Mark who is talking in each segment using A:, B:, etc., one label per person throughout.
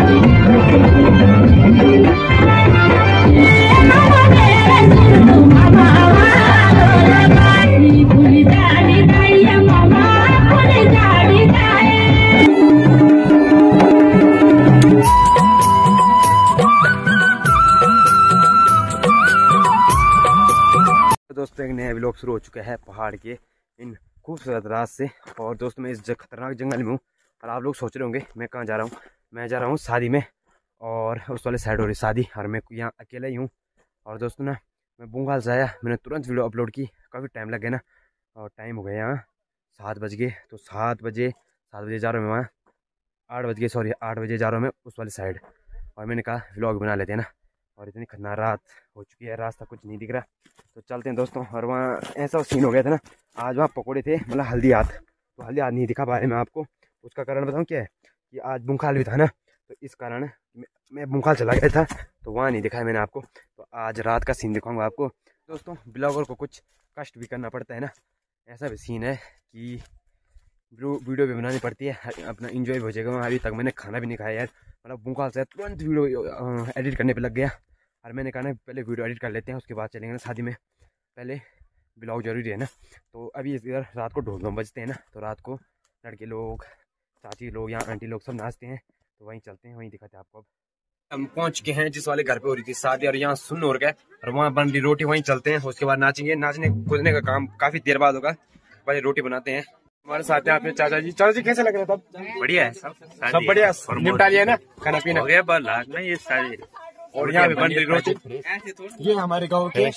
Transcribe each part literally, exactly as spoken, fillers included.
A: दोस्तों एक नया व्लॉग शुरू हो चुका है पहाड़ के इन खूबसूरत रात से। और दोस्तों मैं इस खतरनाक जंगल में हूँ और आप लोग सोच रहे होंगे मैं कहाँ जा रहा हूँ। मैं जा रहा हूँ शादी में और उस वाले साइड हो रही शादी और मैं यहाँ अकेला ही हूँ। और दोस्तों ना मैं बुंगाल से आया, मैंने तुरंत वीडियो अपलोड की, काफ़ी टाइम लग गया ना और टाइम हो गया यहाँ सात बज गए। तो सात बजे सात बजे जा रहा हूँ मैं वहाँ, आठ बज गए सॉरी आठ बजे जा रहा हूँ मैं उस वाली साइड। और मैंने कहा व्लॉग बना लेते हैं ना, और इतनी खतरनाक रात हो चुकी है, रास्ता कुछ नहीं दिख रहा। तो चलते हैं दोस्तों। और वहाँ ऐसा सीन हो गया था ना, आज वहाँ पकोड़े थे मतलब हल्दी हाथ, तो हल्दी हाथ नहीं दिखा पाया मैं आपको। उसका कारण बताऊँ क्या है कि आज बुंखाल भी था ना, तो इस कारण मैं बुंखाल चला गया था तो वहाँ नहीं दिखाया मैंने आपको। तो आज रात का सीन दिखाऊंगा आपको। दोस्तों ब्लॉगर को कुछ कष्ट भी करना पड़ता है ना, ऐसा भी सीन है कि वीडियो भी बनानी पड़ती है, अपना इंजॉय हो जाएगा। अभी तक मैंने खाना भी नहीं खाया यार, मतलब बुंखाल से तुरंत वीडियो एडिट करने पे लग गया। और मैंने कहा ना पहले वीडियो एडिट कर लेते हैं उसके बाद चलेंगे ना शादी में, पहले ब्लॉग जरूरी है ना। तो अभी इधर रात को ढोल बजते हैं ना, तो रात को लड़के लोग चाची लोग यहाँ आंटी लोग सब नाचते हैं, तो वहीं चलते हैं, वहीं दिखाते हैं आपको। अब हम पहुँच के हैं जिस वाले घर पे हो रही थी शादी और यहाँ सुन्न हो गया और वहाँ बन रही रोटी, वहीं चलते हैं। उसके बाद नाचेंगे, नाचने कूदने का काम काफी देर बाद होगा, पहले रोटी बनाते हैं। हमारे साथ हैं अपने चाचा जी। चाचा जी कैसे लग रहे हैं? तब बढ़िया है, सब सब बढ़िया, निपटा लिया ना खाना पीना हो गया बस में ये सारी। और यहाँ पे बन रही रोटी, ये हमारे गाँव के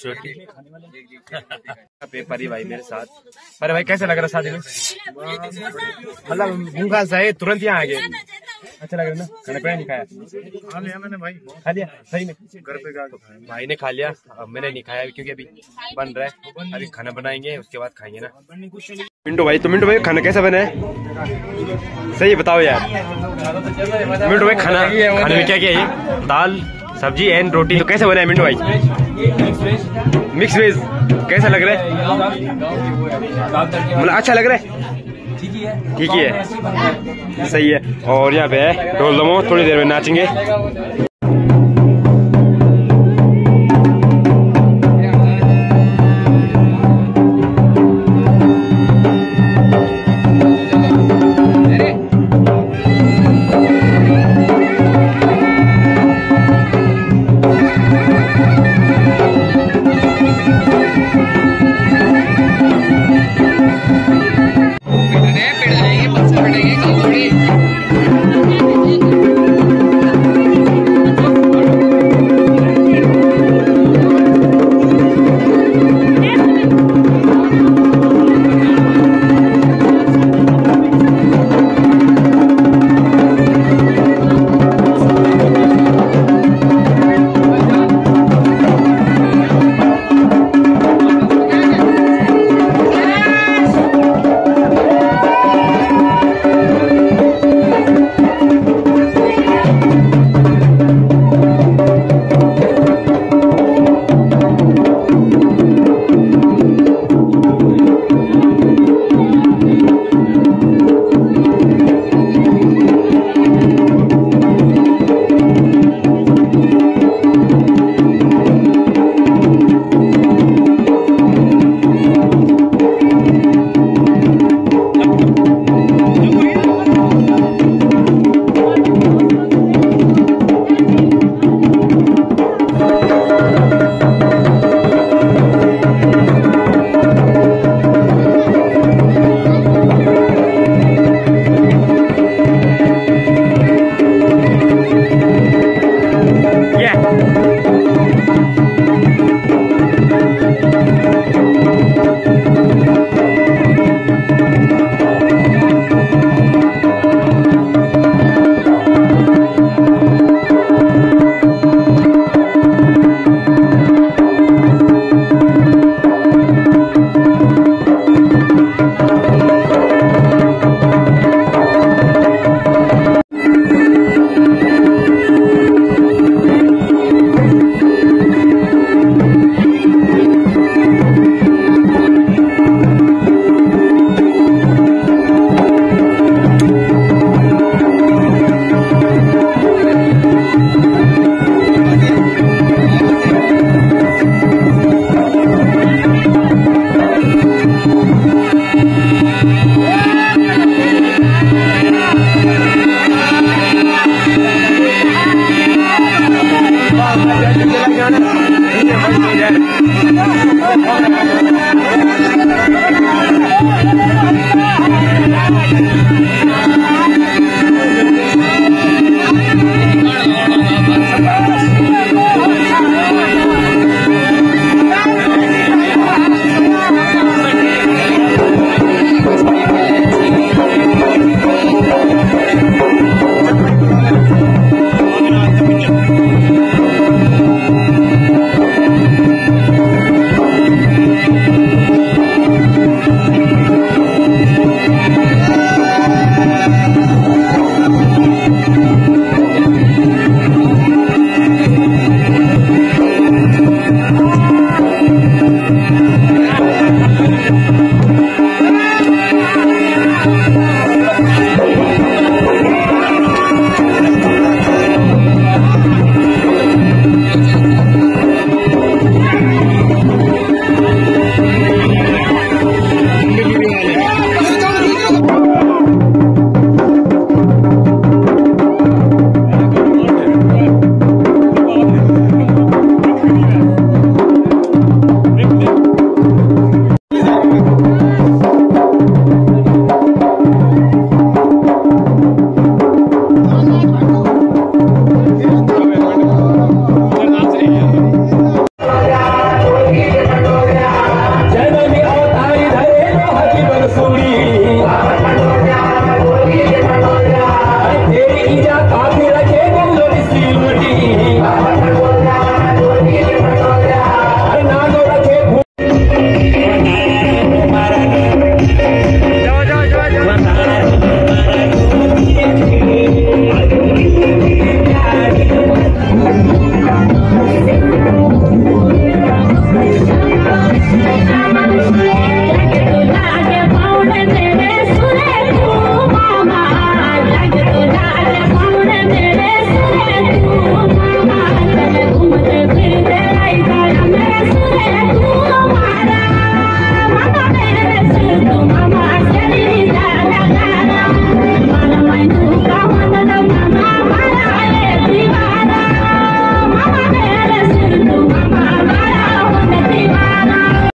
A: परी भाई मेरे साथ। अरे भाई कैसे लग रहा है शादी में? मतलब भूखा सा है, तुरंत यहाँ आ गए। अच्छा लग रहा है ना? खाना पीना नहीं खाया? खा लिया मैंने भाई। खा लिया सही में? घर पे का भाई ने खा लिया, अब मैंने नहीं खाया क्योंकि अभी बन रहा है, अभी खाना बनाएंगे उसके बाद खाएंगे ना। मिंटू भाई, तो मिंटू भाई खाना कैसा बना है सही बताओ यार। मिंटू भाई खाना खाने में क्या क्या है? दाल सब्जी एंड रोटी। तो कैसे बना है मिंटू भाई? मिक्स वेज कैसा लग रहा है? मतलब अच्छा लग रहा है, ठीक ही है, सही है। और यहाँ पे है ढोल दमो, थोड़ी देर में नाचेंगे।